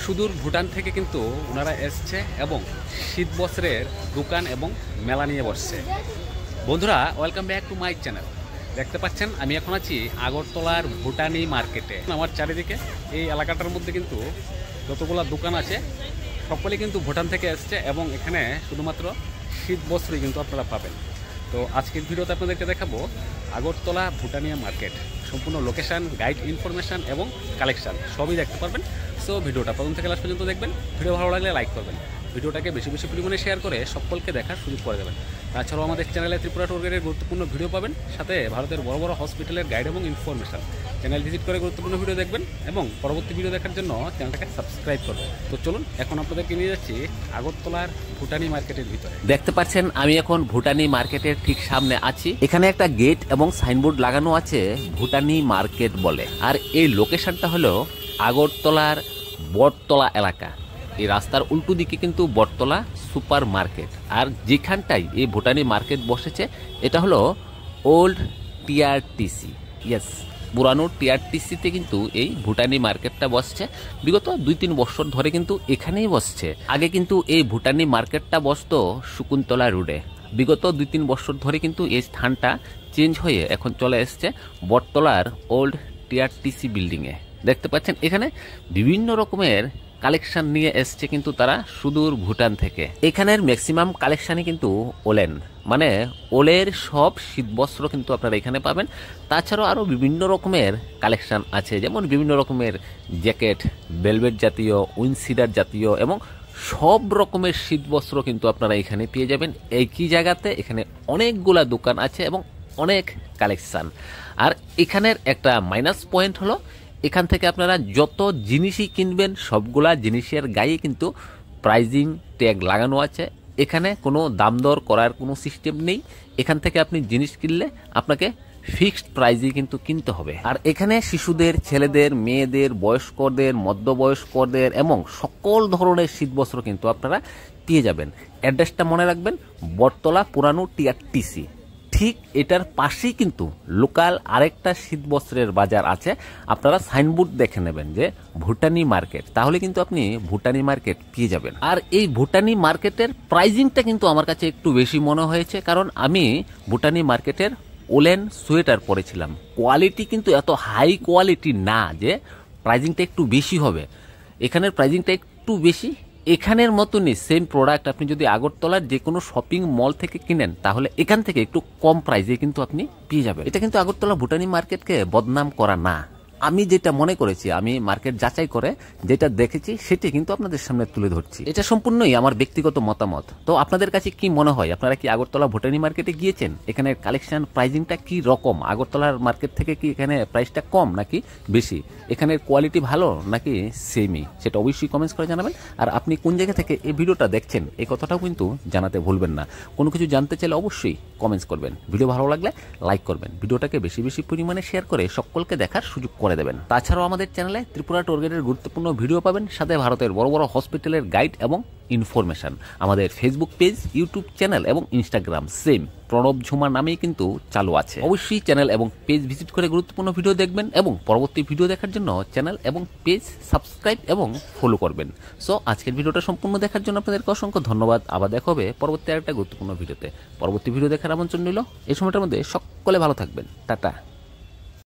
সুদূর ভুটান থেকে কিন্তু ওনারা এসছে এবং শীত বস্ত্রের দোকান এবং মেলা নিয়ে বসছে। বন্ধুরা, welcome back to my channel. দেখতে পাচ্ছেন আমি এখন আছি আগরতলার ভুটানি মার্কেটে। আমার চারিদিকে এই এলাকাটার মধ্যে কিন্তু যতগুলো দোকান আছে সকলে কিন্তু ভুটান থেকে এসছে এবং এখানে শুধুমাত্র শীত বস্ত্রই কিন্তু আপনারা পাবেন। তো আজকের ভিডিওতে আপনাদেরকে দেখাবো আগরতলা ভুটানিয়া মার্কেট, সম্পূর্ণ লোকেশান, গাইড, ইনফরমেশান এবং কালেকশান সবই দেখতে পারবেন। সো ভিডিওটা প্রথম থেকে লাস্ট পর্যন্ত দেখবেন। ভিডিও ভালো লাগলে লাইক করবেন, ভিডিওটাকে বেশি বেশি পরিমাণে শেয়ার করে সকলকে দেখার সুযোগ করে দেবেন। তাছাড়াও আমাদের চ্যানেলে ত্রিপুরা ট্যুর গাইডের গুরুত্বপূর্ণ ভিডিও পাবেন, সাথে ভারতের বড় বড় হসপিটালের গাইড এবং ইনফরমেশান। চ্যানেল ভিজিট করে গুরুত্বপূর্ণ ভিডিও দেখবেন এবং পরবর্তী ভিডিও দেখার জন্য চ্যানেলটাকে সাবস্ক্রাইব করবেন। তো চলুন এখন আপনাদেরকে নিয়ে যাচ্ছি আগরতলার ভুটানি মার্কেটের ভিতরে। দেখতে পাচ্ছেন আমি এখন ভুটানি মার্কেটের ঠিক সামনে আছি। এখানে একটা গেট এবং সাইনবোর্ড লাগানো আছে ভুটানি মার্কেট বলে। আর এই লোকেশনটা হলো আগরতলার বটতলা এলাকা। এই রাস্তার উল্টো দিকে কিন্তু বটতলা সুপার মার্কেট। আর যেখানটাই এই ভুটানি মার্কেট বসেছে এটা হলো ওল্ড টিআরটিসি। ইয়েস, পুরানো টিআরটিসিতে কিন্তু এই ভুটানি মার্কেটটা বসছে। বিগত 2-3 বছর ধরে কিন্তু এখানেই বসছে। আগে কিন্তু এই ভুটানি মার্কেটটা বসতো শকুন্তলা রোডে। বিগত 2-3 বছর ধরে কিন্তু এই স্থানটা চেঞ্জ হয়ে এখন চলে এসছে বটতলার ওল্ড টিআরটিসি বিল্ডিংয়ে। দেখতে পাচ্ছেন এখানে বিভিন্ন রকমের কালেকশন নিয়ে এসছে কিন্তু তারা সুদূর ভুটান থেকে। এখানের ম্যাক্সিমাম কালেকশনই কিন্তু ওলেন, মানে ওলের সব শীতবস্ত্র কিন্তু আপনারা এখানে পাবেন। তাছাড়াও আরও বিভিন্ন রকমের কালেকশন আছে, যেমন বিভিন্ন রকমের জ্যাকেট, ভেলভেট জাতীয়, উইন্ডশিডার জাতীয় এবং সব রকমের শীতবস্ত্র কিন্তু আপনারা এখানে পেয়ে যাবেন একই জায়গাতে। এখানে অনেকগুলা দোকান আছে এবং অনেক কালেকশন। আর এখানের একটা মাইনাস পয়েন্ট হলো এখান থেকে আপনারা যত জিনিসই কিনবেন সবগুলা জিনিসের গায়ে কিন্তু প্রাইজিং ট্যাগ লাগানো আছে। এখানে কোনো দাম দর করার কোনো সিস্টেম নেই। এখান থেকে আপনি জিনিস কিনলে আপনাকে ফিক্সড প্রাইজে কিন্তু কিনতে হবে। আর এখানে শিশুদের, ছেলেদের, মেয়েদের, বয়স্কদের, মধ্যবয়স্কদের এবং সকল ধরনের শীতবস্ত্র কিন্তু আপনারা পেয়ে যাবেন। অ্যাড্রেসটা মনে রাখবেন, বটতলা পুরানো টিআরটিসি। ঠিক এটার পাশেই কিন্তু লোকাল আরেকটা শীতবস্ত্রের বাজার আছে। আপনারা সাইনবোর্ড দেখে নেবেন যে ভুটানি মার্কেট, তাহলে কিন্তু আপনি ভুটানি মার্কেট পেয়ে যাবেন। আর এই ভুটানি মার্কেটের প্রাইজিংটা কিন্তু আমার কাছে একটু বেশি মনে হয়েছে, কারণ আমি ভুটানি মার্কেটের ওলেন সোয়েটার পরেছিলাম। কোয়ালিটি কিন্তু এত হাই কোয়ালিটি না যে প্রাইজিংটা একটু বেশি হবে। এখানের প্রাইজিংটা একটু বেশি। এখানের মতনই সেম প্রোডাক্ট আপনি যদি আগরতলার যে কোনো শপিং মল থেকে কিনেন তাহলে এখান থেকে একটু কম প্রাইসে কিন্তু আপনি পেয়ে যাবেন। এটা কিন্তু আগরতলা ভুটানি মার্কেটকে বদনাম করা না। আমি যেটা মনে করেছি, আমি মার্কেট যাচাই করে যেটা দেখেছি সেটি কিন্তু আপনাদের সামনে তুলে ধরছি। এটা সম্পূর্ণই আমার ব্যক্তিগত মতামত। তো আপনাদের কাছে কি মনে হয়? আপনারা কি আগরতলা ভুটানি মার্কেটে গিয়েছেন? এখানে কালেকশন প্রাইজিংটা কি রকম? আগরতলার মার্কেট থেকে কি এখানে প্রাইসটা কম নাকি বেশি? এখানের কোয়ালিটি ভালো নাকি সেমই? সেটা অবশ্যই কমেন্টস করে জানাবেন। আর আপনি কোন জায়গা থেকে এই ভিডিওটা দেখছেন এই কথাটাও কিন্তু জানাতে ভুলবেন না। কোনো কিছু জানতে চাইলে অবশ্যই কমেন্টস করবেন। ভিডিও ভালো লাগলে লাইক করবেন, ভিডিওটাকে বেশি বেশি পরিমাণে শেয়ার করে সকলকে দেখার সুযোগ করে দেবেন। তাছাড়াও আমাদের চ্যানেলে ত্রিপুরা ট্যুর গাইডের গুরুত্বপূর্ণ ভিডিও পাবেন, সাথে ভারতের বড় বড় হসপিটালের গাইড এবং ইনফরমেশন। আমাদের ফেসবুক পেজ, ইউটিউব চ্যানেল এবং ইনস্টাগ্রাম সেম প্রণবঝুমা নামেই কিন্তু চালু আছে। অবশ্যই চ্যানেল এবং পেজ ভিজিট করে গুরুত্বপূর্ণ ভিডিও দেখবেন এবং পরবর্তী ভিডিও দেখার জন্য চ্যানেল এবং পেজ সাবস্ক্রাইব এবং ফলো করবেন। সো আজকের ভিডিওটা সম্পূর্ণ দেখার জন্য আপনাদেরকে অসংখ্য ধন্যবাদ। আবার দেখা হবে পরবর্তী আরেকটা গুরুত্বপূর্ণ ভিডিওতে। পরবর্তী ভিডিও দেখার আমন্ত্রণ রইল। এই সময়টার মধ্যে সকলে ভালো থাকবেন। টাটা।